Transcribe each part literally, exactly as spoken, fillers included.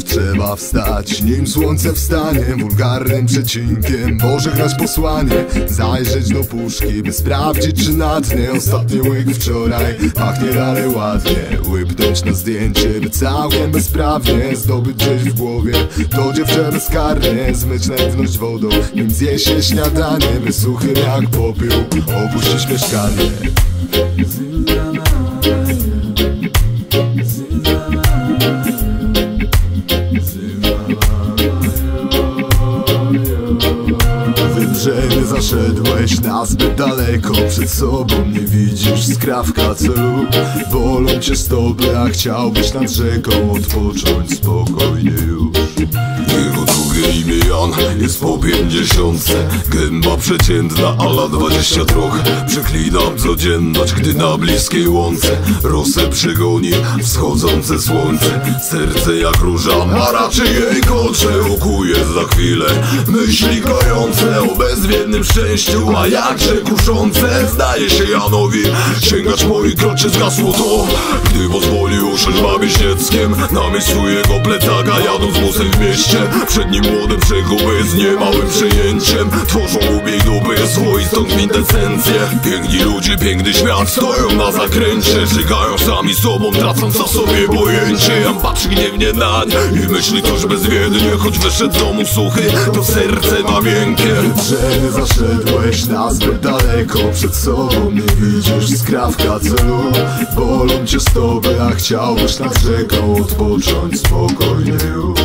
Trzeba wstać, nim słońce wstanie, wulgarnym przecinkiem może grać posłanie. Zajrzeć do puszki, by sprawdzić, czy na dnie ostatni łyk wczoraj pachnie dalej ładnie. Łypnąć na zdjęcie, by całkiem bezprawnie zdobyć gdzieś w głowie to dziewczę bezkarnie. Zmyć naiwność wodą, nim zje się śniadanie, by suchym jak popiół opuścić mieszkanie. Że nie zaszedłeś na zbyt daleko, przed sobą nie widzisz skrawka celu. Bolą cię stopy, a chciałbyś nad rzeką odpocząć spokojnie już. Jego drugie imię Jan, jest po pięćdziesiątce. Gęba przeciętna, a lat dwadzieścia trochę. Przeklinam codzienność, gdy na bliskiej łące rosę przegoni wschodzące słońce. Serce jak róża, a raczej jej kocze okuje za chwilę myśli kojące o bezwiednym szczęściu, a jakże kuszące. Zdaje się Janowi, sięgać moich kroczy zgasło to, gdy pozwolił usiąść babie dzieckiem na miejscu jego plecaka, jadąc busem w mieście. Przed nim młode przeguby z niemałym przyjęciem tworzą ubieg dupy swoistą kwintesencję. Piękni ludzie, piękny świat stoją na zakręcie, żygają sami sobą, tracąc o sobie pojęcie. Jan patrzy gniewnie nań i myśli toż bezwiednie, choć wyszedł z domu suchy, to serce ma miękkie. Że nie zaszedłeś na zbyt daleko, przed sobą nie widzisz skrawka celu. Bolą cię stopy, a chciałbyś nad rzeką odpocząć spokojnie już.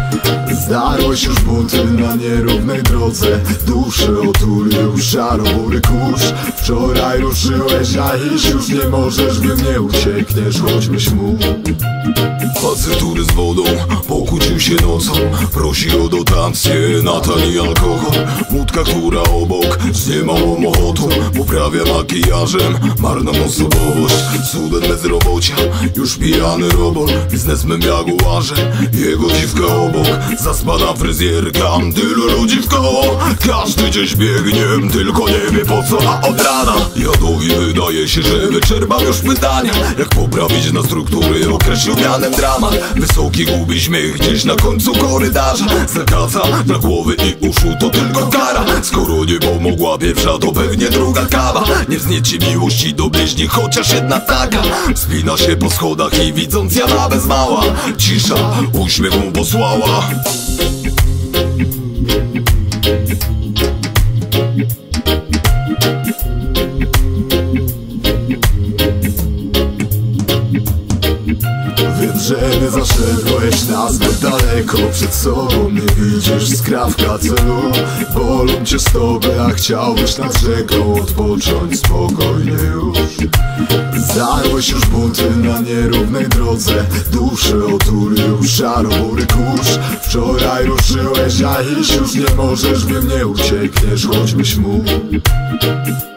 Zdarłeś już buty na nierównej drodze, duszę otulił szaro-bury kurz. Wczoraj ruszyłeś, a iść już nie możesz, wiem nie uciekniesz, choćbyś mógł. Facetury z wodą, pokłócił się nocą, prosi o dotację na tani alkohol. Łódka, która obok z niemałą ochotą poprawia makijażem marną osobowość. Cudem bezrobocia, już pijany robot, biznesmen jaguarze, jego dziwka obok. Zaspana fryzjerka, tylu ludzi w koło, każdy gdzieś biegnie, tylko nie wie po co, a od rana Jadowi wydaje się, że wyczerpał już pytania, jak poprawić na struktury, określił mianem dramat. Wysoki gubi śmiech gdzieś na końcu korytarza, zakaza dla głowy i uszu to tylko kara. Skoro nie pomogła pierwsza, to pewnie druga kawa. Nie wznieci miłości do bliźnich, chociaż jedna taka. Wspina się po schodach i widząc Jana bez mała, cisza uśmiech mu posłała. Wiem, że nie zaszedłeś na zbyt daleko, przed sobą nie widzisz skrawka celu. Bolą cię stopy, a chciałbyś nad rzeką odpocząć spokojnie już. Zdarłeś już buty na nierównej drodze, duszę otulił szaro-bury kurz. Wczoraj ruszyłeś, a iść już nie możesz, wiem nie uciekniesz, choćbyś mógł.